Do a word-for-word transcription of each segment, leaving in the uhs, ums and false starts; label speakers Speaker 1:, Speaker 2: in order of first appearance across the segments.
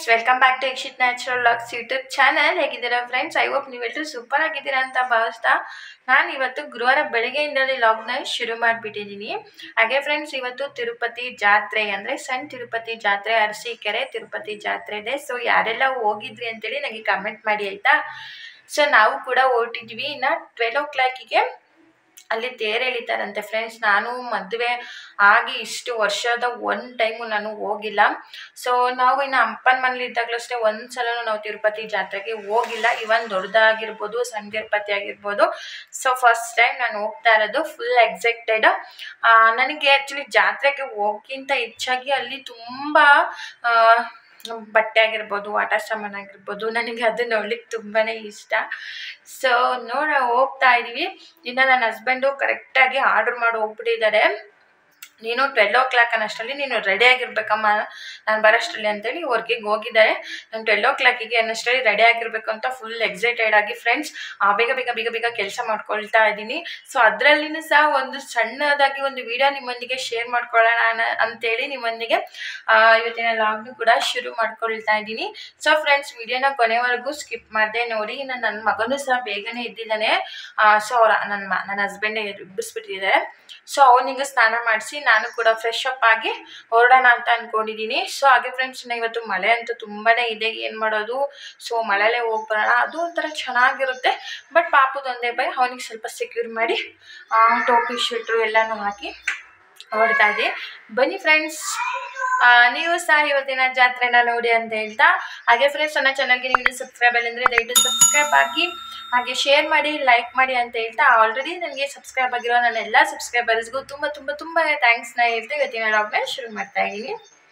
Speaker 1: Welcome back to Ikshith natural vlogs YouTube channel. ಹೇಗಿದ್ದೀರಾ friends? I hope ನೀವೆಲ್ಲರೂ super ಆಗಿದ್ದೀರಾ ಅಂತ ಭಾವಿಸ್ತಾ ನಾನು ಇವತ್ತು ಗುರುವಾರ ಬೆಳಗ್ಗೆಯಿಂದಲೇ ಲಾಗ್ನ ಶುರು ಮಾಡಿಬಿಟ್ಟಿದ್ದೀನಿ. ಹಾಗೆ ಫ್ರೆಂಡ್ಸ್, ಇವತ್ತು ತಿರುಪತಿ ಜಾತ್ರೆ ಅಂದರೆ ಸಣ್ಣ ತಿರುಪತಿ ಜಾತ್ರೆ, ಅರಸೀಕೆರೆ ತಿರುಪತಿ ಜಾತ್ರೆ ಇದೆ. ಸೊ ಯಾರೆಲ್ಲ ಹೋಗಿದ್ರಿ ಅಂತೇಳಿ ನನಗೆ ಕಮೆಂಟ್ ಮಾಡಿ ಆಯಿತಾ. ಸೊ ನಾವು ಕೂಡ ಹೊರಟಿದ್ವಿ. ಇನ್ನು ಟ್ವೆಲ್ ಓ ಕ್ಲಾಕಿಗೆ ಅಲ್ಲಿ ತೇರು ಎಳಿತಾರಂತೆ ಫ್ರೆಂಡ್ಸ್. ನಾನು ಮದುವೆ ಆಗಿ ಇಷ್ಟು ವರ್ಷದ ಒನ್ ಟೈಮು ನಾನು ಹೋಗಿಲ್ಲ. ಸೊ ನಾವು ಇನ್ನು ಅಪ್ಪನ ಮನೇಲಿ ಇದ್ದಾಗಲೂ ಅಷ್ಟೇ ಒಂದು ಸಲನೂ ನಾವು ತಿರುಪತಿ ಜಾತ್ರೆಗೆ ಹೋಗಿಲ್ಲ. ಇವನ್ ದೊಡ್ಡದಾಗಿರ್ಬೋದು, ಸಣ್ಣ ತಿರುಪತಿ ಆಗಿರ್ಬೋದು. ಸೊ ಫಸ್ಟ್ ಟೈಮ್ ನಾನು ಹೋಗ್ತಾ ಇರೋದು. Full excited. ನನಗೆ ಆ್ಯಕ್ಚುಲಿ ಜಾತ್ರೆಗೆ ಹೋಗಿಂತ ಹೆಚ್ಚಾಗಿ ಅಲ್ಲಿ ತುಂಬ ಬಟ್ಟೆ ಆಗಿರ್ಬೋದು, ಆಟ ಸಾಮಾನು ಆಗಿರ್ಬೋದು, ನನಗೆ ಅದು ನೋಡ್ಲಿಕ್ಕೆ ತುಂಬಾ ಇಷ್ಟ. ಸೊ ನೋಡ ಹೋಗ್ತಾ ಇದ್ದೀವಿ. ಇನ್ನು ನನ್ನ ಹಸ್ಬೆಂಡು ಕರೆಕ್ಟಾಗಿ ಆರ್ಡ್ರ್ ಮಾಡಿ ಹೋಗ್ಬಿಟ್ಟಿದ್ದಾರೆ. ನೀನು ಟ್ವೆಲ್ ಓ ಕ್ಲಾಕ್ ಅನ್ನೋಷ್ಟರಲ್ಲಿ ನೀನು ರೆಡಿ ಆಗಿರ್ಬೇಕಮ್ಮ, ನಾನು ಬರೋಷ್ಟರಲ್ಲಿ ಅಂತೇಳಿ ವರ್ಕಿಗೆ ಹೋಗಿದ್ದಾರೆ. ನಾನು ಟ್ವೆಲ್ ಓ ಕ್ಲಾಕಿಗೆ ಅನ್ನೋಷ್ಟರಲ್ಲಿ ರೆಡಿ ಆಗಿರಬೇಕು ಅಂತ ಫುಲ್ ಎಕ್ಸೈಟೆಡ್ ಆಗಿ ಫ್ರೆಂಡ್ಸ್ ಬೇಗ ಬೇಗ ಬೇಗ ಬೇಗ ಕೆಲಸ ಮಾಡ್ಕೊಳ್ತಾ ಇದ್ದೀನಿ. ಸೊ ಅದರಲ್ಲಿನೂ ಸಹ ಒಂದು ಸಣ್ಣದಾಗಿ ಒಂದು ವಿಡಿಯೋ ನಿಮ್ಮೊಂದಿಗೆ ಶೇರ್ ಮಾಡ್ಕೊಳ್ಳೋಣ ಅಂತೇಳಿ ನಿಮ್ಮೊಂದಿಗೆ ಇವತ್ತಿನ ಲಾಗ್ನು ಕೂಡ ಶುರು ಮಾಡ್ಕೊಳ್ತಾ ಇದ್ದೀನಿ. ಸೊ ಫ್ರೆಂಡ್ಸ್, ವಿಡಿಯೋನ ಕೊನೆವರೆಗೂ ಸ್ಕಿಪ್ ಮಾಡಿದೆ ನೋಡಿ. ಇನ್ನು ನನ್ನ ಮಗನೂ ಸಹ ಬೇಗನೆ ಇದ್ದಿದ್ದಾನೆ. ಸೊ ಅವ್ರ ನನ್ನ ಮ ನನ್ನ ಹಸ್ಬೆಂಡೇ ಎಬ್ಬಿಸ್ಬಿಟ್ಟಿದ್ದಾರೆ. ಸೊ ಅವನಿಗೆ ಸ್ನಾನ ಮಾಡಿಸಿ ನಾನು ಕೂಡ ಫ್ರೆಶ್ ಅಪ್ ಆಗಿ ಹೊರಡೋಣ ಅಂತ ಅಂದ್ಕೊಂಡಿದ್ದೀನಿ. ಸೊ ಹಾಗೆ ಫ್ರೆಂಡ್ಸ್, ಇವತ್ತು ಮಳೆ ಅಂತೂ ತುಂಬಾ ಇದೆ. ಏನು ಮಾಡೋದು? ಸೊ ಮಳೆಯಲ್ಲೇ ಹೋಗ್ಬರೋಣ, ಅದು ಒಂಥರ ಚೆನ್ನಾಗಿರುತ್ತೆ. ಬಟ್ ಪಾಪದೊಂದೇ ಭಯ, ಅವನಿಗೆ ಸ್ವಲ್ಪ ಸೆಕ್ಯೂರ್ ಮಾಡಿ ಟೋಪಿ ಶೂಟ್ರು ಎಲ್ಲನೂ ಹಾಕಿ ಹೊರಡ್ತಾ ಇದ್ದೆ. ಬನ್ನಿ ಫ್ರೆಂಡ್ಸ್, ನೀವು ಸಹ ಇವತ್ತಿನ ಜಾತ್ರೆನ ನೋಡಿ ಅಂತ ಹೇಳ್ತಾ, ಹಾಗೆ ಫ್ರೆಂಡ್ಸ್ ನನ್ನ ಚಾನಲ್ಗೆ ನೀವು ಸಬ್ಸ್ಕ್ರೈಬ್ ಇಲ್ಲ ಅಂದರೆ ದಯವಿಟ್ಟು ಸಬ್ಸ್ಕ್ರೈಬ್ ಆಗಿ, ಹಾಗೆ ಶೇರ್ ಮಾಡಿ, ಲೈಕ್ ಮಾಡಿ ಅಂತ ಹೇಳ್ತಾ, ಆಲ್ರೆಡಿ ನನಗೆ ಸಬ್ಸ್ಕ್ರೈಬ್ ಆಗಿರೋ ನನ್ನ ಎಲ್ಲ ಸಬ್ಸ್ಕ್ರೈಬರ್ಸ್ಗೂ ತುಂಬ ತುಂಬ ತುಂಬ ಥ್ಯಾಂಕ್ಸ್ನ ಹೇಳ್ತಾ ಇವತ್ತಿನ ಲಾಗ್ನ ಶುರು ಮಾಡ್ತಾ ಇದ್ದೀನಿ.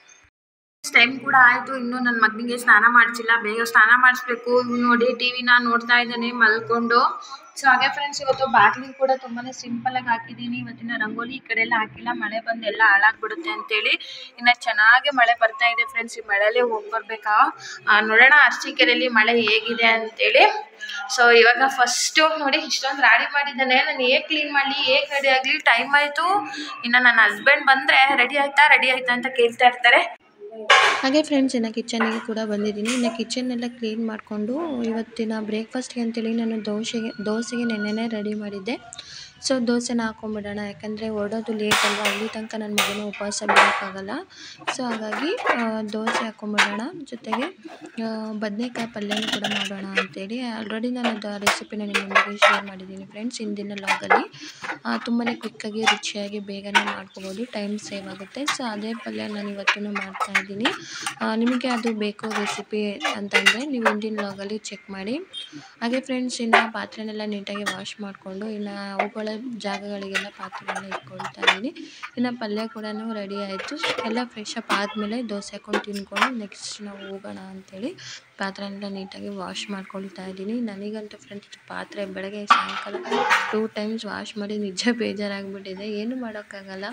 Speaker 1: ಟೈಮ್ ಕೂಡ ಆಯಿತು, ಇನ್ನೂ ನನ್ನ ಮಗನಿಗೆ ಸ್ನಾನ ಮಾಡಿಸಿಲ್ಲ. ಬೇಗ ಸ್ನಾನ ಮಾಡಿಸ್ಬೇಕು. ನೋಡಿ ಟಿ ವಿನ ನೋಡ್ತಾ ಇದ್ದಾನೆ ಮಲ್ಕೊಂಡು. ಸೊ ಹಾಗೆ ಫ್ರೆಂಡ್ಸ್, ಇವತ್ತು ಬಾಗಿಲಿಗೆ ಕೂಡ ತುಂಬಾ ಸಿಂಪಲಾಗಿ ಹಾಕಿದ್ದೀನಿ. ಇವತ್ತಿನ ರಂಗೋಲಿ ಈ ಕಡೆ ಎಲ್ಲ ಹಾಕಿಲ್ಲ, ಮಳೆ ಬಂದು ಎಲ್ಲ ಹಾಳಾಗ್ಬಿಡುತ್ತೆ ಅಂತೇಳಿ. ಇನ್ನು ಚೆನ್ನಾಗಿ ಮಳೆ ಬರ್ತಾ ಇದೆ ಫ್ರೆಂಡ್ಸ್. ಈ ಮಳೆಯಲ್ಲೇ ಹೋಗಿ ಬರ್ಬೇಕಾ ನೋಡೋಣ ಅರಸೀಕೆರೆಯಲ್ಲಿ ಮಳೆ ಹೇಗಿದೆ ಅಂತೇಳಿ. ಸೊ ಇವಾಗ ಫಸ್ಟು ನೋಡಿ ಇಷ್ಟೊಂದು ರೆಡಿ ಮಾಡಿದ್ದಾನೆ. ನಾನು ಹೇಗೆ ಕ್ಲೀನ್ ಮಾಡಲಿ, ಹೇಗೆ ರೆಡಿ ಆಗಲಿ, ಟೈಮ್ ಆಯಿತು. ಇನ್ನು ನನ್ನ ಹಸ್ಬೆಂಡ್ ಬಂದರೆ ರೆಡಿ ಆಯಿತಾ ರೆಡಿ ಆಯಿತಾ ಅಂತ ಕೇಳ್ತಾ ಇರ್ತಾರೆ.
Speaker 2: ಹಾಗೆ ಫ್ರೆಂಡ್ಸ್, ಇನ್ನು ಕಿಚನ್ನಿಗೆ ಕೂಡ ಬಂದಿದ್ದೀನಿ. ಇನ್ನು ಕಿಚನ್ನೆಲ್ಲ ಕ್ಲೀನ್ ಮಾಡಿಕೊಂಡು ಇವತ್ತಿನ ಬ್ರೇಕ್ಫಾಸ್ಟ್ಗೆ ಅಂತೇಳಿ ನಾನು ದೋಸೆಗೆ ದೋಸೆಗೆ ನೆನ್ನೆನೇ ರೆಡಿ ಮಾಡಿದ್ದೆ. ಸೊ ದೋಸೆನ ಹಾಕೊಂಡ್ಬಿಡೋಣ, ಯಾಕಂದರೆ ಹೊರಡೋದು ಲೇಟ್ ಅಲ್ವಾ, ಅಲ್ಲಿ ತನಕ ನನ್ನ ಮಗನ ಉಪವಾಸ ಬಿಡೋಕ್ಕಾಗಲ್ಲ. ಸೊ ಹಾಗಾಗಿ ದೋಸೆ ಹಾಕೊಂಡ್ಬಿಡೋಣ, ಜೊತೆಗೆ ಬದನೇಕಾಯಿ ಪಲ್ಯನೂ ಕೂಡ ಮಾಡೋಣ ಅಂತೇಳಿ. ಆಲ್ರೆಡಿ ನಾನು ಅದು ರೆಸಿಪಿನ ನಿಮ್ಮೊಂದಿಗೆ ಶೇರ್ ಮಾಡಿದ್ದೀನಿ ಫ್ರೆಂಡ್ಸ್ ಹಿಂದಿನ ಲಾಗಲ್ಲಿ. ತುಂಬಾ ಕ್ವಿಕ್ಕಾಗಿ ರುಚಿಯಾಗಿ ಬೇಗನೆ ಮಾಡ್ಕೋಬೋದು, ಟೈಮ್ ಸೇವ್ ಆಗುತ್ತೆ. ಸೊ ಅದೇ ಪಲ್ಯ ನಾನು ಇವತ್ತೂ ಮಾಡ್ತಾಯಿದ್ದೀನಿ. ನಿಮಗೆ ಅದು ಬೇಕು ರೆಸಿಪಿ ಅಂತಂದರೆ ನೀವು ಹಿಂದಿನ ಲಾಗಲ್ಲಿ ಚೆಕ್ ಮಾಡಿ. ಹಾಗೆ ಫ್ರೆಂಡ್ಸ್, ಇನ್ನು ಪಾತ್ರೆನೆಲ್ಲ ನೀಟಾಗಿ ವಾಶ್ ಮಾಡಿಕೊಂಡು ಇನ್ನು ಅವುಗಳ ಜಾಗಗಳಿಗೆಲ್ಲ ಪಾತ್ರೆಗಳನ್ನ ಇಟ್ಕೊಳ್ತಾ ಇದ್ದೀನಿ. ಇನ್ನು ಪಲ್ಯ ಕೂಡ ರೆಡಿ ಆಯಿತು. ಎಲ್ಲ ಫ್ರೆಶ್ ಅಪ್ ಆದಮೇಲೆ ದೋಸೆ ಹಾಕೊಂಡು ತಿಂದ್ಕೊಂಡು ನೆಕ್ಸ್ಟ್ ನಾವು ಹೋಗೋಣ ಅಂಥೇಳಿ ಪಾತ್ರೆನೆಲ್ಲ ನೀಟಾಗಿ ವಾಶ್ ಮಾಡ್ಕೊಳ್ತಾ ಇದ್ದೀನಿ. ನನಗಂತೂ ಫ್ರೆಂಡ್ಸ್ ಪಾತ್ರೆ ಬೆಳಗ್ಗೆ ಸಾಯಂಕಾಲ ಟೂ ಟೈಮ್ಸ್ ವಾಶ್ ಮಾಡಿ ನಿಜ ಬೇಜಾರಾಗಿಬಿಟ್ಟಿದೆ. ಏನು ಮಾಡೋಕ್ಕಾಗಲ್ಲ,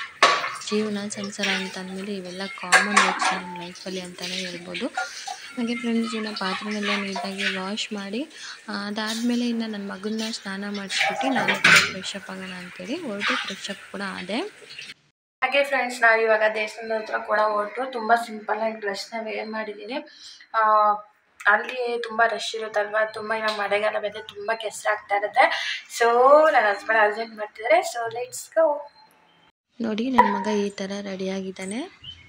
Speaker 2: ಜೀವನ ಸಂಸಾರ ಅಂತ ಅಂದಮೇಲೆ ಇವೆಲ್ಲ ಕಾಮನ್ ವರ್ಕ್ಸ್ ನಮ್ಮ ಲೈಫಲ್ಲಿ ಅಂತಲೇ ಹೇಳ್ಬೋದು. ಹಾಗೆ ಫ್ರೆಂಡ್ಸ್, ಇನ್ನು ಪಾತ್ರೆನೆಲ್ಲ ನೀಟಾಗಿ ವಾಶ್ ಮಾಡಿ ಅದಾದಮೇಲೆ ಇನ್ನು ನನ್ನ ಮಗನ್ನ ಸ್ನಾನ ಮಾಡಿಸ್ಬಿಟ್ಟು ನಾನು ಕೂಡ ಫ್ರೆಶ್ ಅಪ್ ಆಗೋಣ ಅಂತೇಳಿ ಹೊರಟು ಫ್ರೆಶ್ ಅಪ್ ಕೂಡ ಆದೆ.
Speaker 1: ಹಾಗೆ ಫ್ರೆಂಡ್ಸ್, ನಾವು ಇವಾಗ ದೇವಸ್ಥಾನದ ಹತ್ರ ಕೂಡ ಹೊರಟು ತುಂಬ ಸಿಂಪಲ್ಲಾಗಿ ಡ್ರೆಸ್ನ ವೇರ್ ಮಾಡಿದ್ದೀನಿ. ಅಲ್ಲಿ ತುಂಬ ರಶ್ ಇರುತ್ತಲ್ವ, ತುಂಬ ಇವಾಗ ಮಳೆಗಾಲ ಬೇರೆ ತುಂಬ ಕೆಸರಾಗ್ತಾ ಇರುತ್ತೆ. ಸೊ ನನ್ನ ಹಸ್ಬೆಂಡ್ ಅರ್ಜೆಂಟ್ ಮಾಡ್ತಿದ್ದಾರೆ. So let's go.
Speaker 2: ನೋಡಿ ನನ್ನ ಮಗ ಈ ಥರ ರೆಡಿಯಾಗಿದ್ದಾನೆ.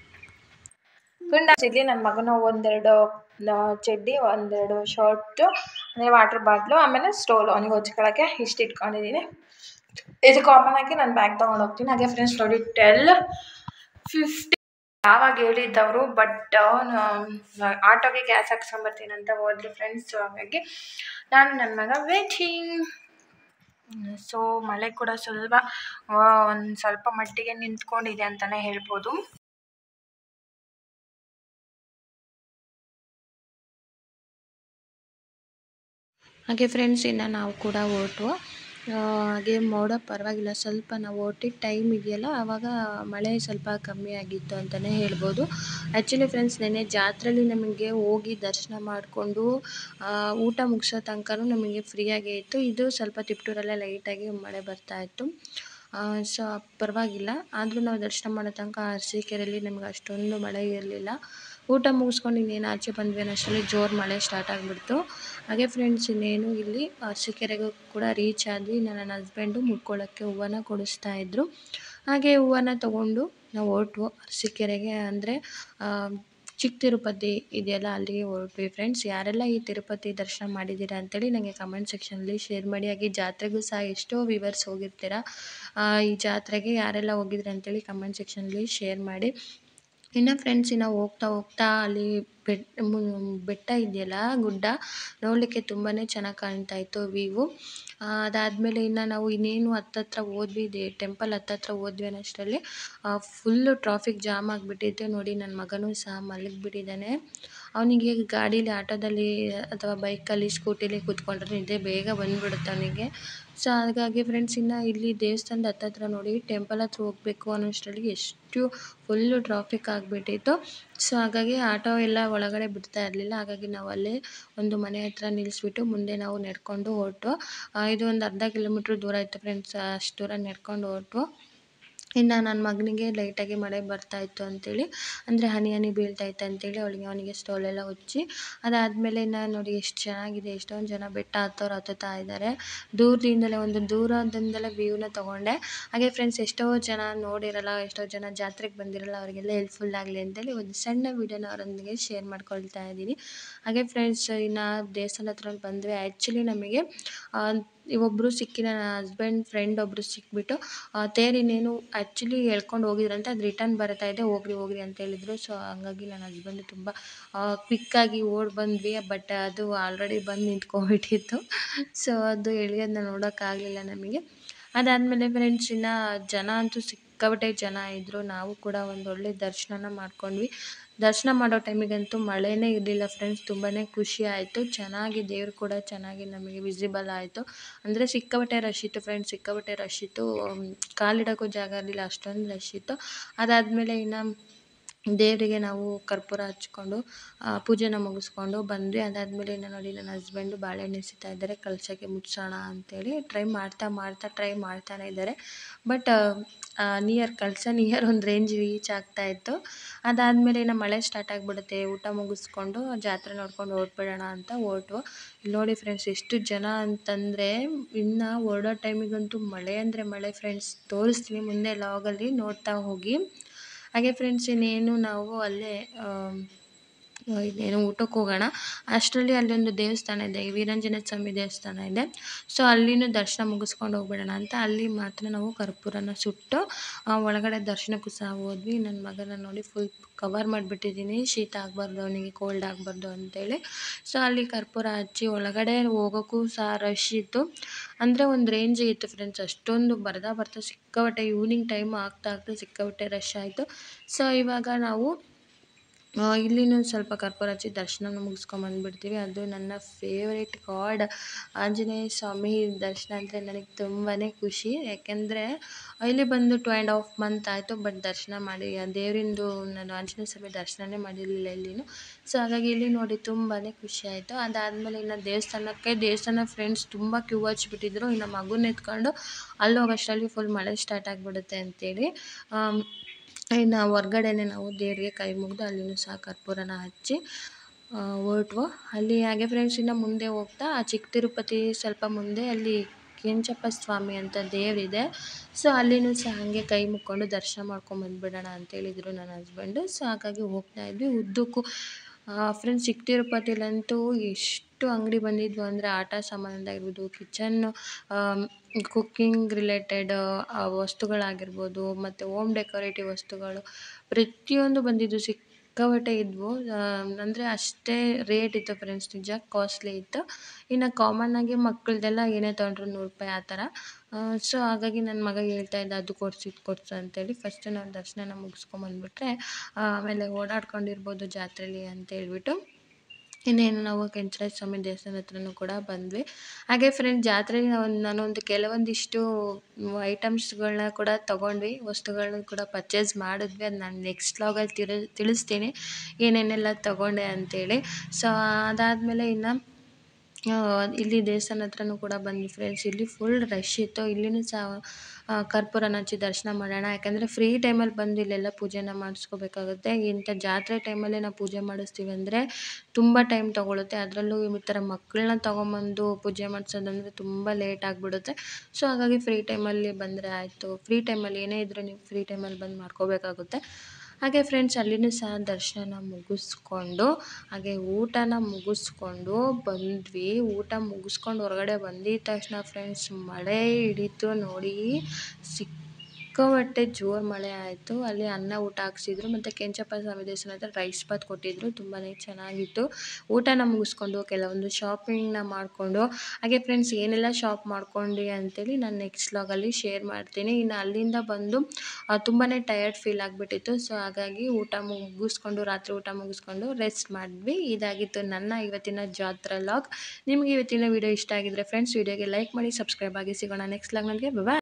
Speaker 1: ಇಲ್ಲಿ ನನ್ನ ಮಗನ ಒಂದೆರಡು ಚಡ್ಡಿ, ಒಂದೆರಡು ಶರ್ಟು, ಅಂದರೆ ವಾಟರ್ ಬಾಟ್ಲು, ಆಮೇಲೆ ಸ್ಟೋಲು ಅವನಿಗೆ ಹೊಚ್ಕೊಳ್ಳೋಕ್ಕೆ ಇಷ್ಟು ಇಟ್ಕೊಂಡಿದ್ದೀನಿ. ಇದು ಕಾಮನ್ ಆಗಿ ನಾನು ಬ್ಯಾಗ್ ತೊಗೊಂಡು ಹೋಗ್ತೀನಿ. ಹಾಗೆ ಫ್ರೆಂಡ್ಸ್ ನೋಡಿ ಟೆಲ್ ಫಿಫ್ಟಿ ಯಾವಾಗ ಹೇಳಿದ್ದವರು, ಬಟ್ ಆಟೋಗೆ ಗ್ಯಾಸ್ ಹಾಕ್ಸ್ಕೊಂಬರ್ತೀನಿ ಅಂತ ಹೋದ್ರು ಫ್ರೆಂಡ್ಸ್. ಸೊ ಹಾಗಾಗಿ ನಾನು ನನ್ನ ಮಗ ವೇಟಿಂಗ್. ಸೊ ಮಳೆ ಕೂಡ ಸ್ವಲ್ಪ ಒಂದು ಸ್ವಲ್ಪ ಮಟ್ಟಿಗೆ ನಿಂತ್ಕೊಂಡಿದೆ ಅಂತಲೇ ಹೇಳ್ಬೋದು.
Speaker 2: ಹಾಗೆ ಫ್ರೆಂಡ್ಸ್, ಇನ್ನು ನಾವು ಕೂಡ ಹೊರಟು. ಹಾಗೆ ಮೋಡ ಪರವಾಗಿಲ್ಲ, ಸ್ವಲ್ಪ ನಾವು ಹೊರಟಿದ್ದ ಟೈಮ್ ಇದೆಯಲ್ಲ ಆವಾಗ ಮಳೆ ಸ್ವಲ್ಪ ಕಮ್ಮಿ ಆಗಿತ್ತು ಅಂತಲೇ ಹೇಳ್ಬೋದು. ಆ್ಯಕ್ಚುಲಿ ಫ್ರೆಂಡ್ಸ್, ನೆನ್ನೆ ಜಾತ್ರೆಯಲ್ಲಿ ನಮಗೆ ಹೋಗಿ ದರ್ಶನ ಮಾಡಿಕೊಂಡು ಊಟ ಮುಗಿಸೋ ತನಕ ನಮಗೆ ಫ್ರೀಯಾಗೇ ಇತ್ತು. ಇದು ಸ್ವಲ್ಪ ತಿಪ್ಟೂರಲ್ಲೇ ಲೈಟಾಗಿ ಮಳೆ ಬರ್ತಾಯಿತ್ತು. ಸೊ ಪರವಾಗಿಲ್ಲ, ಆದರೂ ನಾವು ದರ್ಶನ ಮಾಡೋ ತನಕ ಅರಸೀಕೆರೆಯಲ್ಲಿ ನಮಗೆ ಅಷ್ಟೊಂದು ಮಳೆ ಇರಲಿಲ್ಲ. ಊಟ ಮುಗಿಸ್ಕೊಂಡು ಇನ್ನೇನು ಆಚೆ ಬಂದ್ವಿ ಅನ್ನೋಷ್ಟರಲ್ಲಿ ಜೋರು ಮಳೆ ಸ್ಟಾರ್ಟ್ ಆಗಿಬಿಡ್ತು. ಹಾಗೆ ಫ್ರೆಂಡ್ಸ್ ಇನ್ನೇನು ಇಲ್ಲಿ ಅರಸೀಕೆರೆಗೂ ಕೂಡ ರೀಚ್ ಆದ್ವಿ. ನನ್ನ ಹಸ್ಬೆಂಡು ಮುಡ್ಕೊಳ್ಳೋಕ್ಕೆ ಹೂವನ್ನ ಕೊಡಿಸ್ತಾ ಇದ್ರು. ಹಾಗೆ ಹೂವನ್ನ ತೊಗೊಂಡು ನಾವು ಹೊರಟ್ವು ಅರಸೀಕೆರೆಗೆ. ಅಂದರೆ ಚಿಕ್ಕ ತಿರುಪತಿ ಇದೆಯಲ್ಲ ಅಲ್ಲಿಗೆ ಹೊರಟ್ವಿ ಫ್ರೆಂಡ್ಸ್. ಯಾರೆಲ್ಲ ಈ ತಿರುಪತಿ ದರ್ಶನ ಮಾಡಿದ್ದೀರಾ ಅಂತೇಳಿ ನನಗೆ ಕಮೆಂಟ್ ಸೆಕ್ಷನಲ್ಲಿ ಶೇರ್ ಮಾಡಿ. ಹಾಗೆ ಜಾತ್ರೆಗೂ ಸಹ ಎಷ್ಟೋ ವ್ಯೂವರ್ಸ್ ಹೋಗಿರ್ತೀರ, ಈ ಜಾತ್ರೆಗೆ ಯಾರೆಲ್ಲ ಹೋಗಿದ್ರೆ ಅಂತೇಳಿ ಕಮೆಂಟ್ ಸೆಕ್ಷನಲ್ಲಿ ಶೇರ್ ಮಾಡಿ. ಇನ್ನು ಫ್ರೆಂಡ್ಸ್ ಇನ್ನು ಹೋಗ್ತಾ ಹೋಗ್ತಾ ಅಲ್ಲಿ ಬೆಟ್ ಬೆಟ್ಟ ಇದೆಯಲ್ಲ, ಗುಡ್ಡ ನೋಡಲಿಕ್ಕೆ ತುಂಬಾ ಚೆನ್ನಾಗಿ ಕಾಣ್ತಾ ಇತ್ತು ವ್ಯೂವು. ಅದಾದಮೇಲೆ ಇನ್ನು ನಾವು ಇನ್ನೇನು ಹತ್ತತ್ರ ಹೋದ್ವಿ, ದೇ ಟೆಂಪಲ್ ಹತ್ತತ್ರ ಹೋದ್ವಿ ಅನ್ನೋಷ್ಟರಲ್ಲಿ ಫುಲ್ಲು ಟ್ರಾಫಿಕ್ ಜಾಮ್ ಆಗಿಬಿಟ್ಟಿತ್ತು. ನೋಡಿ ನನ್ನ ಮಗನೂ ಸಹ ಮಲಗಿಬಿಟ್ಟಿದ್ದಾನೆ. ಅವನಿಗೆ ಗಾಡೀಲಿ, ಆಟೋದಲ್ಲಿ ಅಥವಾ ಬೈಕಲ್ಲಿ, ಸ್ಕೂಟಿಲಿ ಕೂತ್ಕೊಂಡ್ರೆ ನಿದ್ದೆ ಬೇಗ ಬಂದುಬಿಡುತ್ತೆ ಅವನಿಗೆ. ಸೊ ಹಾಗಾಗಿ ಫ್ರೆಂಡ್ಸ್ ಇನ್ನು ಇಲ್ಲಿ ದೇವಸ್ಥಾನದ ಹತ್ತತ್ರ ನೋಡಿ ಟೆಂಪಲ್ ಹತ್ರ ಹೋಗಬೇಕು ಅನ್ನೋಷ್ಟರಲ್ಲಿ ಎಷ್ಟು ಫುಲ್ಲು ಟ್ರಾಫಿಕ್ ಆಗಿಬಿಟ್ಟಿತ್ತು. ಸೊ ಹಾಗಾಗಿ ಆಟೋ ಎಲ್ಲ ಒಳಗಡೆ ಬಿಡ್ತಾ ಇರಲಿಲ್ಲ. ಹಾಗಾಗಿ ನಾವು ಅಲ್ಲೇ ಒಂದು ಮನೆ ಹತ್ರ ನಿಲ್ಲಿಸ್ಬಿಟ್ಟು ಮುಂದೆ ನಾವು ನಡ್ಕೊಂಡು ಹೊರಟು. ಇದು ಒಂದು ಅರ್ಧ ಕಿಲೋಮೀಟ್ರ್ ದೂರ ಇತ್ತು ಫ್ರೆಂಡ್ಸ್. ಅಷ್ಟು ದೂರ ನಡ್ಕೊಂಡು ಹೊರಟು. ಇನ್ನು ನನ್ನ ಮಗನಿಗೆ ಲೈಟಾಗಿ ಮಳೆ ಬರ್ತಾಯಿತ್ತು ಅಂತೇಳಿ, ಅಂದರೆ ಹನಿ ಹನಿ ಬೀಳ್ತಾಯಿತ್ತು ಅಂತೇಳಿ ಅವಳಿಗೆ ಅವನಿಗೆ ಸ್ಟೋಲೆಲ್ಲ ಉಚ್ಚಿ, ಅದಾದಮೇಲೆ ಇನ್ನು ನೋಡಿ ಎಷ್ಟು ಚೆನ್ನಾಗಿದೆ. ಎಷ್ಟೊಂದು ಜನ ಬೆಟ್ಟ ಹತ್ತೋರು ಹತ್ತುತ್ತಾ ಇದ್ದಾರೆ. ದೂರದಿಂದಲೇ ಒಂದು ದೂರದಿಂದಲೇ ವ್ಯೂನ ತೊಗೊಂಡೆ. ಹಾಗೆ ಫ್ರೆಂಡ್ಸ್ ಎಷ್ಟೋ ಜನ ನೋಡಿರಲ್ಲ, ಎಷ್ಟೋ ಜನ ಜಾತ್ರೆಗೆ ಬಂದಿರಲ್ಲ, ಅವರಿಗೆಲ್ಲ ಹೆಲ್ಪ್ಫುಲ್ ಆಗಲಿ ಅಂತೇಳಿ ಒಂದು ಸಣ್ಣ ವೀಡಿಯೋನ ಅವರೊಂದಿಗೆ ಶೇರ್ ಮಾಡ್ಕೊಳ್ತಾ ಇದ್ದೀನಿ. ಹಾಗೆ ಫ್ರೆಂಡ್ಸ್ ಇನ್ನು ದೇವಸ್ಥಾನ ಹತ್ರ ಬಂದರೆ ಆ್ಯಕ್ಚುಲಿ ನಮಗೆ ಒಬ್ಬರು ಸಿಕ್ಕಿ, ನನ್ನ ಹಸ್ಬೆಂಡ್ ಫ್ರೆಂಡ್ ಒಬ್ಬರು ಸಿಕ್ಬಿಟ್ಟು ತೇರು ಇನ್ನೇನು ಆ್ಯಕ್ಚುಲಿ ಎಳ್ಕೊಂಡು ಹೋಗಿದ್ರಂತೆ, ಅದು ರಿಟರ್ನ್ ಬರ್ತಾ ಇದೆ, ಹೋಗ್ರಿ ಹೋಗ್ರಿ ಅಂತ ಹೇಳಿದರು. ಸೊ ಹಂಗಾಗಿ ನನ್ನ ಹಸ್ಬೆಂಡ್ ತುಂಬ ಕ್ವಿಕ್ಕಾಗಿ ಓಡಿ ಬಂದ್ವಿ. ಬಟ್ ಅದು ಆಲ್ರೆಡಿ ಬಂದು ನಿಂತ್ಕೊಂಡ್ಬಿಟ್ಟಿತ್ತು. ಸೊ ಅದು ಎಳೆಯೋದನ್ನ ನೋಡೋಕ್ಕಾಗಲಿಲ್ಲ ನಮಗೆ. ಅದಾದಮೇಲೆ ಫ್ರೆಂಡ್ಸ್ ಇನ್ನು ಜನ ಅಂತೂ ಸಿಕ್ಕಾಪಟ್ಟೆ ಜನ ಇದ್ದರು. ನಾವು ಕೂಡ ಒಂದೊಳ್ಳೆ ದರ್ಶನನ ಮಾಡ್ಕೊಂಡ್ವಿ. ದರ್ಶನ ಮಾಡೋ ಟೈಮಿಗಂತೂ ಮಳೆನೇ ಇರಲಿಲ್ಲ ಫ್ರೆಂಡ್ಸ್. ತುಂಬಾ ಖುಷಿ ಆಯಿತು. ಚೆನ್ನಾಗಿ ದೇವರು ಕೂಡ ಚೆನ್ನಾಗಿ ನಮಗೆ ವಿಸಿಬಲ್ ಆಯಿತು. ಅಂದರೆ ಸಿಕ್ಕಾಪಟ್ಟೆ ರಶ್ ಇತ್ತು ಫ್ರೆಂಡ್ಸ್, ಸಿಕ್ಕಾಪಟ್ಟೆ ರಶ್ ಇತ್ತು. ಕಾಲಿಡೋಕ್ಕೂ ಜಾಗ ಇರಲಿಲ್ಲ, ಅಷ್ಟೊಂದು ರಶ್ ಇತ್ತು. ಅದಾದಮೇಲೆ ಇನ್ನು ದೇವರಿಗೆ ನಾವು ಕರ್ಪೂರ ಹಚ್ಕೊಂಡು ಪೂಜೆನ ಮುಗಿಸ್ಕೊಂಡು ಬಂದ್ವಿ. ಅದಾದಮೇಲೆ ಇನ್ನು ನೋಡಿ ನನ್ನ ಹಸ್ಬೆಂಡು ಬಾಳೆಹಣ್ಣು ಎಸಿತಾ ಇದ್ದಾರೆ, ಕಲಸಕ್ಕೆ ಮುಟ್ಸೋಣ ಅಂತೇಳಿ ಟ್ರೈ ಮಾಡ್ತಾ ಮಾಡ್ತಾ ಟ್ರೈ ಮಾಡ್ತಾನೆ ಇದ್ದಾರೆ. ಬಟ್ ನಿಯರ್ ಕಳಸ ನಿಯರ್ ಒಂದು ರೇಂಜ್ ರೀಚ್ ಆಗ್ತಾಯಿತ್ತು. ಅದಾದಮೇಲೆ ಇನ್ನು ಮಳೆ ಸ್ಟಾರ್ಟ್ ಆಗಿಬಿಡುತ್ತೆ. ಊಟ ಮುಗಿಸ್ಕೊಂಡು ಜಾತ್ರೆ ನೋಡ್ಕೊಂಡು ಹೊರಟ್ಬಿಡೋಣ ಅಂತ ಹೊರಟ್ವು. ಇಲ್ಲಿ ನೋಡಿ ಫ್ರೆಂಡ್ಸ್ ಎಷ್ಟು ಜನ ಅಂತಂದರೆ, ಇನ್ನು ಹೊರಡೋ ಟೈಮಿಗಂತೂ ಮಳೆ ಅಂದರೆ ಮಳೆ ಫ್ರೆಂಡ್ಸ್. ತೋರಿಸ್ತೀನಿ ಮುಂದೆ ಲಾಗಲ್ಲಿ, ನೋಡ್ತಾ ಹೋಗಿ. ಹಾಗೆ ಫ್ರೆಂಡ್ಸ್ ಇನ್ನೇನು ನಾವು ಅಲ್ಲೇ ಇನ್ನೇನು ಊಟಕ್ಕೆ ಹೋಗೋಣ ಅಷ್ಟರಲ್ಲಿ ಅಲ್ಲೊಂದು ದೇವಸ್ಥಾನ ಇದೆ, ವೀರಾಂಜನೇಯ ಸ್ವಾಮಿ ದೇವಸ್ಥಾನ ಇದೆ. ಸೊ ಅಲ್ಲಿನೂ ದರ್ಶನ ಮುಗಿಸ್ಕೊಂಡು ಹೋಗ್ಬಿಡೋಣ ಅಂತ ಅಲ್ಲಿ ಮಾತ್ರ ನಾವು ಕರ್ಪೂರನ ಸುಟ್ಟು ಒಳಗಡೆ ದರ್ಶನಕ್ಕೂ ಸಹ ಹೋದ್ವಿ. ನನ್ನ ಮಗನ ನೋಡಿ ಫುಲ್ ಕವರ್ ಮಾಡಿಬಿಟ್ಟಿದ್ದೀನಿ, ಶೀತ ಆಗಬಾರ್ದು ಅವನಿಗೆ, ಕೋಲ್ಡ್ ಆಗಬಾರ್ದು ಅಂತೇಳಿ. ಸೊ ಅಲ್ಲಿ ಕರ್ಪೂರ ಹಚ್ಚಿ ಒಳಗಡೆ ಹೋಗೋಕ್ಕೂ ಸಹ ರಶ್ ಇತ್ತು. ಅಂದರೆ ಒಂದು ರೇಂಜ್ ಇತ್ತು ಫ್ರೆಂಡ್ಸ್. ಅಷ್ಟೊಂದು ಬರ್ತಾ ಬರ್ತಾ ಸಿಕ್ಕಾಪಟ್ಟೆ ಈವ್ನಿಂಗ್ ಟೈಮ್ ಆಗ್ತಾ ಆಗ್ತಾ ಸಿಕ್ಕಾಪಟ್ಟೆ ರಶ್ ಆಯಿತು. ಸೊ ಇವಾಗ ನಾವು ಇಲ್ಲಿನೂ ಸ್ವಲ್ಪ ಕರ್ಪೂರ ಹಚ್ಚಿ ದರ್ಶನ ಮುಗಿಸ್ಕೊಂಬಂದ್ಬಿಡ್ತೀವಿ. ಅದು ನನ್ನ ಫೇವ್ರೇಟ್ ಗಾಡ್ ಆಂಜನೇಯ ಸ್ವಾಮಿ ದರ್ಶನ ಅಂದರೆ ನನಗೆ ತುಂಬಾ ಖುಷಿ. ಯಾಕೆಂದರೆ ಇಲ್ಲಿ ಬಂದು ಟು ಆ್ಯಂಡ್ ಹಾಫ್ ಮಂತ್ ಆಯಿತು, ಬಟ್ ದರ್ಶನ ಮಾಡಿ ದೇವರಿಂದು ನಾನು ಆಂಜನೇಯ ಸ್ವಾಮಿ ದರ್ಶನನೇ ಮಾಡಿರಲಿಲ್ಲ ಇಲ್ಲಿನೂ. ಸೊ ಹಾಗಾಗಿ ಇಲ್ಲಿ ನೋಡಿ ತುಂಬಾ ಖುಷಿ ಆಯಿತು. ಅದಾದಮೇಲೆ ಇನ್ನು ದೇವಸ್ಥಾನಕ್ಕೆ ದೇವಸ್ಥಾನ ಫ್ರೆಂಡ್ಸ್ ತುಂಬ ಕ್ಯೂ ಹಚ್ಬಿಟ್ಟಿದ್ರು. ಇನ್ನು ಮಗುನ ಎತ್ಕೊಂಡು ಅಲ್ಲಿ ಹೋಗೋಷ್ಟರಲ್ಲಿ ಫುಲ್ ಮಳೆ ಸ್ಟಾರ್ಟ್ ಆಗಿಬಿಡುತ್ತೆ ಅಂತೇಳಿ ಇನ್ನು ಹೊರ್ಗಡೆನೆ ನಾವು ದೇವರಿಗೆ ಕೈ ಮುಗಿದು ಅಲ್ಲಿನೂ ಸಹ ಕರ್ಪೂರನ ಹಚ್ಚಿ ಹೊರಟ್ವು. ಅಲ್ಲಿ ಹಾಗೆ ಫ್ರೆಂಡ್ಸ್ ಇನ್ನು ಮುಂದೆ ಹೋಗ್ತಾ ಆ ಚಿಕ್ಕ ತಿರುಪತಿ ಸ್ವಲ್ಪ ಮುಂದೆ ಅಲ್ಲಿ ಕೆಂಚಪ್ಪ ಸ್ವಾಮಿ ಅಂತ ದೇವರಿದೆ. ಸೊ ಅಲ್ಲಿನೂ ಸಹ ಹಾಗೆ ಕೈ ಮುಕ್ಕೊಂಡು ದರ್ಶನ ಮಾಡ್ಕೊಂಡು ಬಂದುಬಿಡೋಣ ಅಂತೇಳಿದರು ನನ್ನ ಹಸ್ಬೆಂಡು. ಸೊ ಹಾಗಾಗಿ ಹೋಗ್ತಾ ಇದ್ವಿ. ಉದ್ದಕ್ಕೂ ಫ್ರೆಂಡ್ಸ್ ಚಿಕ್ಕ ತಿರುಪತಿಲಂತೂ ಎಷ್ಟು ಅಂಗಡಿ ಬಂದಿದ್ವು ಅಂದರೆ ಆಟ ಸಾಮಾನಿಂದಾಗಿರ್ಬೋದು, ಕಿಚನ್ ಕುಕ್ಕಿಂಗ್ ರಿಲೇಟೆಡ್ ವಸ್ತುಗಳಾಗಿರ್ಬೋದು, ಮತ್ತು ಹೋಮ್ ಡೆಕೋರೇಟಿವ್ ವಸ್ತುಗಳು ಪ್ರತಿಯೊಂದು ಬಂದಿದ್ದು ಸಿಕ್ಕಾಪಟ್ಟೆ ಇದ್ವು. ಅಂದರೆ ಅಷ್ಟೇ ರೇಟ್ ಇತ್ತು ಫ್ರೆಂಡ್ಸ್, ನಿಜ ಕಾಸ್ಟ್ಲಿ ಇತ್ತು. ಇನ್ನು ಕಾಮನ್ನಾಗಿ ಮಕ್ಕಳದೆಲ್ಲ ಏನೇ ತೊಗೊಂಡ್ರು ನೂರು ರೂಪಾಯಿ ಆ ಥರ. ಸೊ ಹಾಗಾಗಿ ನನ್ನ ಮಗ ಹೇಳ್ತಾ ಇದ್ದ ಅದು ಕೊಡಿಸು ಇದು ಕೊಡಿಸು ಅಂತೇಳಿ. ಫಸ್ಟ್ ನಾವು ದರ್ಶನನ ಮುಗಿಸ್ಕೊಂಬಂದ್ಬಿಟ್ರೆ ಆಮೇಲೆ ಓಡಾಡ್ಕೊಂಡಿರ್ಬೋದು ಜಾತ್ರೆಯಲ್ಲಿ ಅಂತ ಹೇಳ್ಬಿಟ್ಟು ಇನ್ನೇನು ನಾವು ಕೆಂಚರಾಯ ಸ್ವಾಮಿ ದೇವಸ್ಥಾನ ಹತ್ರನೂ ಕೂಡ ಬಂದ್ವಿ. ಹಾಗೆ ಫ್ರೆಂಡ್ ಜಾತ್ರೆಗೆ ನಾವು ನಾನೊಂದು ಕೆಲವೊಂದಿಷ್ಟು ಐಟಮ್ಸ್ಗಳನ್ನ ಕೂಡ ತೊಗೊಂಡ್ವಿ, ವಸ್ತುಗಳನ್ನ ಕೂಡ ಪರ್ಚೇಸ್ ಮಾಡಿದ್ವಿ. ಅದು ನಾನು ನೆಕ್ಸ್ಟ್ ವ್ಲಾಗಲ್ಲಿ ತಿಳಿ ತಿಳಿಸ್ತೀನಿ ಏನೇನೆಲ್ಲ ತೊಗೊಂಡೆ ಅಂತೇಳಿ. ಸೊ ಅದಾದಮೇಲೆ ಇನ್ನು ಆ, ಇಲ್ಲಿ ದೇವಸ್ಥಾನ ಹತ್ರನೂ ಕೂಡ ಬಂದ್ವಿ ಫ್ರೆಂಡ್ಸ್. ಇಲ್ಲಿ ಫುಲ್ ರಶ್ ಇತ್ತು. ಇಲ್ಲಿನೂ ಸಹ ಆ, ಕರ್ಪೂರನ ಹಚ್ಚಿ ದರ್ಶನ ಮಾಡೋಣ. ಯಾಕಂದರೆ ಫ್ರೀ ಟೈಮಲ್ಲಿ ಬಂದು ಇಲ್ಲೆಲ್ಲ ಪೂಜೆನ ಮಾಡಿಸ್ಕೋಬೇಕಾಗುತ್ತೆ. ಇಂಥ ಜಾತ್ರೆ ಟೈಮಲ್ಲೇ ನಾವು ಪೂಜೆ ಮಾಡಿಸ್ತೀವಿ ಅಂದರೆ ತುಂಬ ಟೈಮ್ ತೊಗೊಳುತ್ತೆ. ಅದರಲ್ಲೂ ಈ ಥರ ಮಕ್ಕಳನ್ನ ತೊಗೊಂಬಂದು ಪೂಜೆ ಮಾಡಿಸೋದಂದರೆ ತುಂಬ ಲೇಟ್ ಆಗಿಬಿಡುತ್ತೆ. ಸೊ ಹಾಗಾಗಿ ಫ್ರೀ ಟೈಮಲ್ಲಿ ಬಂದರೆ ಆಯಿತು. ಫ್ರೀ ಟೈಮಲ್ಲಿ ಏನೇ ಇದ್ದರೂ ನೀವು ಫ್ರೀ ಟೈಮಲ್ಲಿ ಬಂದು ಮಾಡ್ಕೋಬೇಕಾಗುತ್ತೆ. ಹಾಗೆ ಫ್ರೆಂಡ್ಸ್ ಅಲ್ಲಿನೂ ಸಹ ದರ್ಶನ ಮುಗಿಸ್ಕೊಂಡು ಹಾಗೆ ಊಟನ ಮುಗಿಸ್ಕೊಂಡು ಬಂದ್ವಿ. ಊಟ ಮುಗಿಸ್ಕೊಂಡು ಹೊರಗಡೆ ಬಂದಿದ್ದ ತಕ್ಷಣ ಫ್ರೆಂಡ್ಸ್ ಮಳೆ ಹಿಡಿತು ನೋಡಿ. ಸಿಕ್ಕಾಪಟ್ಟೆ ಜೋರು ಮಳೆ ಆಯಿತು. ಅಲ್ಲಿ ಅನ್ನ ಊಟ ಹಾಕ್ಸಿದ್ರು ಮತ್ತು ಕೆಂಚಪ್ಪ ಸ್ವಾಮಿ ದೇವಸ್ಥಾನ ಹತ್ರ ರೈಸ್ ಬಾತ್ ಕೊಟ್ಟಿದ್ರು. ತುಂಬಾ ಚೆನ್ನಾಗಿತ್ತು. ಊಟನ ಮುಗಿಸ್ಕೊಂಡು ಕೆಲವೊಂದು ಶಾಪಿಂಗ್ನ ಮಾಡಿಕೊಂಡು ಹಾಗೆ ಫ್ರೆಂಡ್ಸ್ ಏನೆಲ್ಲ ಶಾಪ್ ಮಾಡ್ಕೊಂಡ್ವಿ ಅಂತೇಳಿ ನಾನು ನೆಕ್ಸ್ಟ್ ವ್ಲಾಗಲ್ಲಿ ಶೇರ್ ಮಾಡ್ತೀನಿ. ಇನ್ನು ಅಲ್ಲಿಂದ ಬಂದು ತುಂಬಾ ಟಯರ್ಡ್ ಫೀಲ್ ಆಗಿಬಿಟ್ಟಿತ್ತು. ಸೊ ಹಾಗಾಗಿ ಊಟ ಮುಗಿಸ್ಕೊಂಡು ರಾತ್ರಿ ಊಟ ಮುಗಿಸ್ಕೊಂಡು ರೆಸ್ಟ್ ಮಾಡಿದ್ವಿ. ಇದಾಗಿತ್ತು ನನ್ನ ಇವತ್ತಿನ ಜಾತ್ರಾ ವ್ಲಾಗ್. ನಿಮಗೆ ಇವತ್ತಿನ ವಿಡಿಯೋ ಇಷ್ಟ ಆಗಿದ್ರೆ ಫ್ರೆಂಡ್ಸ್ ವಿಡಿಯೋಗೆ ಲೈಕ್ ಮಾಡಿ, ಸಬ್ಸ್ಕ್ರೈಬ್ ಆಗಿ. ಸಿಗೋಣ ನೆಕ್ಸ್ಟ್ ವ್ಲಾಗ್ನಲ್ಲಿ. ಬಾಯ್.